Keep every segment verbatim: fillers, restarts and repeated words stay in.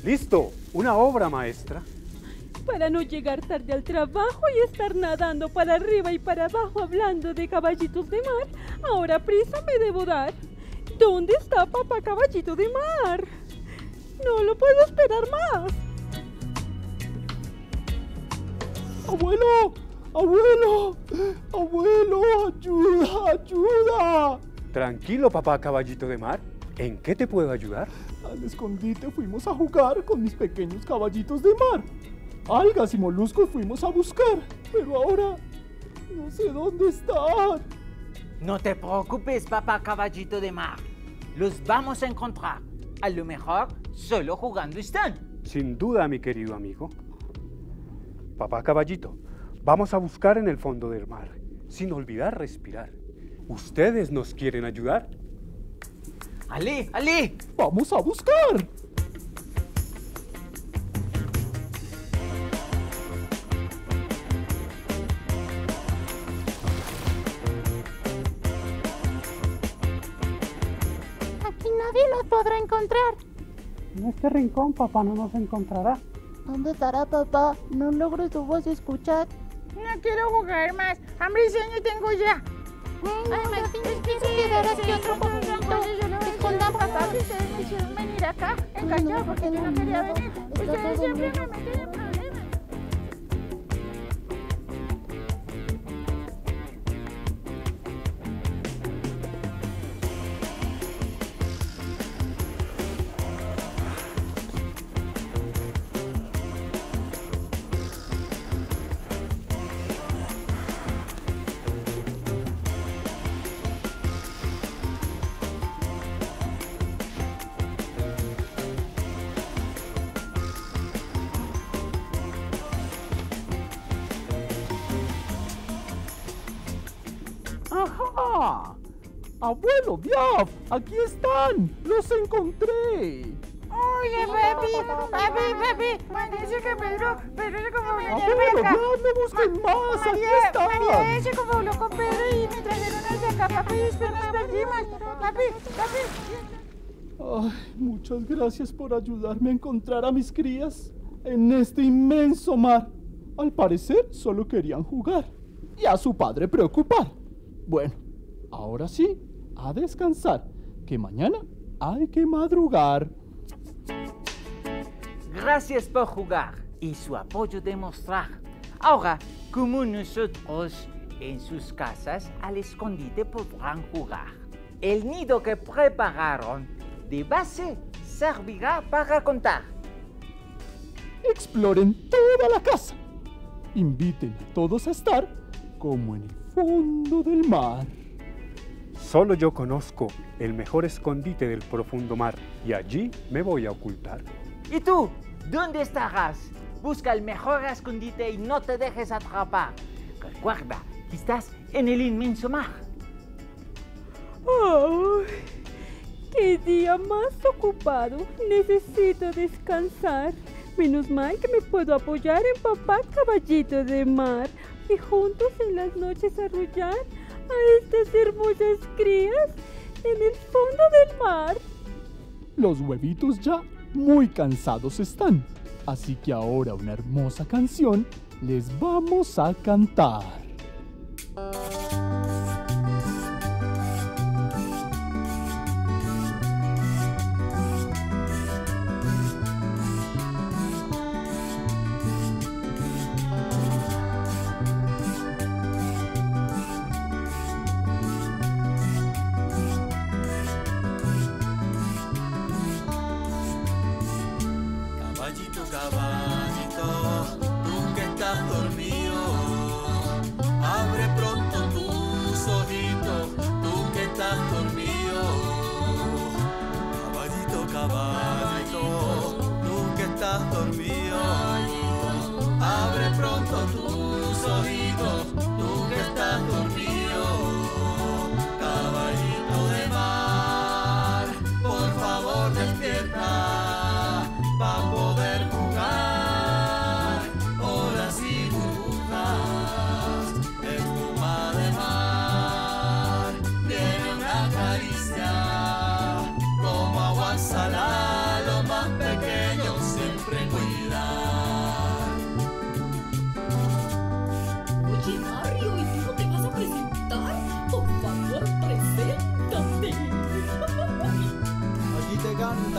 ¡Listo! ¡Una obra maestra! Para no llegar tarde al trabajo y estar nadando para arriba y para abajo hablando de caballitos de mar, ahora prisa me debo dar. ¿Dónde está papá caballito de mar? No lo puedo esperar más. ¡Abuelo! ¡Abuelo! ¡Abuelo! ¡Ayuda! ¡Ayuda! Tranquilo, papá caballito de mar. ¿En qué te puedo ayudar? Al escondite fuimos a jugar con mis pequeños caballitos de mar. Algas y moluscos fuimos a buscar, pero ahora no sé dónde están. No te preocupes, papá caballito de mar. Los vamos a encontrar. A lo mejor solo jugando están. Sin duda, mi querido amigo. Papá caballito, vamos a buscar en el fondo del mar, sin olvidar respirar. ¿Ustedes nos quieren ayudar? ¡Ale, ale! ¡Vamos a buscar! Aquí nadie los podrá encontrar. En este rincón papá no nos encontrará. ¿Dónde estará papá? No logro su voz escuchar. No quiero jugar más. Hambre y sueño tengo ya. Ay, no, me pienso quedar aquí otro poquito. Escondamos. Papá, que ustedes me hicieron venir acá engañado porque yo no quería venir. Ustedes siempre me meten en problemas. ¡Ajá! ¡Abuelo Biaf! ¡Aquí están! ¡Los encontré! Oye, papi, papi, papi, María que Pedro, Pedro se como venía ¡Abuelo acá. Biaf! ¡No busquen más! ¡Aquí María, están! María se como habló con Pedro y me trajeron hacia acá, papi, y después nos perdimos. Papi, papi. Ay, muchas gracias por ayudarme a encontrar a mis crías en este inmenso mar. Al parecer, solo querían jugar y a su padre preocupar. Bueno, ahora sí, a descansar, que mañana hay que madrugar. Gracias por jugar y su apoyo de mostrar. Ahora, como nosotros en sus casas al escondite podrán jugar. El nido que prepararon de base servirá para contar. Exploren toda la casa. Inviten a todos a estar como en el fondo del mar. Solo yo conozco el mejor escondite del profundo mar y allí me voy a ocultar. ¿Y tú? ¿Dónde estarás? Busca el mejor escondite y no te dejes atrapar. Recuerda que estás en el inmenso mar. ¡Ay! ¡Qué día más ocupado! Necesito descansar. Menos mal que me puedo apoyar en papá caballito de mar y juntos en las noches arrullar a estas hermosas crías en el fondo del mar. Los huevitos ya muy cansados están, así que ahora una hermosa canción les vamos a cantar. Caballito, caballito, tú que estás dormido, abre pronto tus ojitos, tú que estás dormido. Caballito, caballito, tú que estás dormido, abre pronto tus ojitos, tú que estás dormido. Caballito de mar, por favor despierta, para poder jugar, olas y burbujas, espuma de mar, tiene una caricia, como agua salada, los más pequeños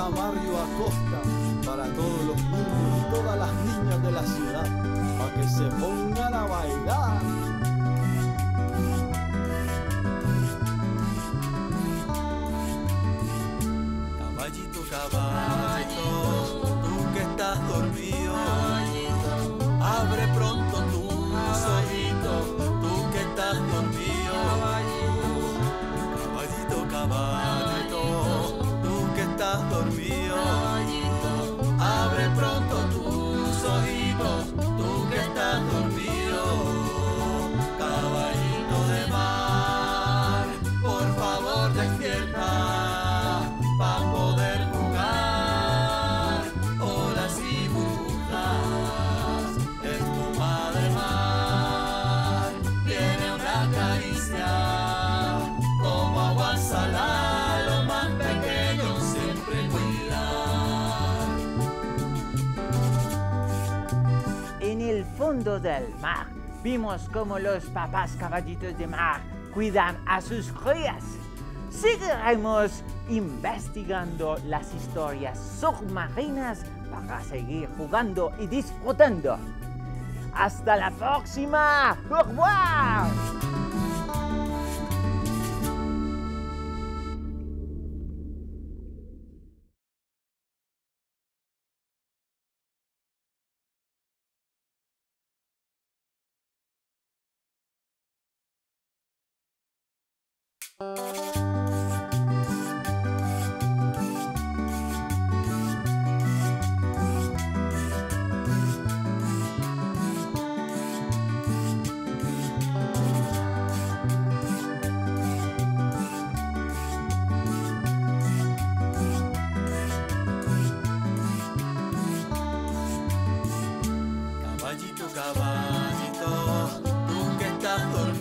canta Mario Acosta para todos los niños y todas las niñas de la ciudad, para que se pongan a bailar. Caballito, caballito, tú que estás dormido, abre pronto tus ojitos, tú que estás dormido. Caballito, caballito, tú que estás dormido, abre pronto tus ojitos, tú que estás dormido. Caballito de mar, por favor despierta, para poder jugar olas y burbujas. Espuma de mar, tiene una caricia como agua salada, lo más pequeño siempre cuidar. En el fondo del mar vimos cómo los papás caballitos de mar cuidan a sus crías. Seguiremos investigando las historias submarinas para seguir jugando y disfrutando. ¡Hasta la próxima! ¡Au revoir! Caballito, caballito, tú que estás dormido,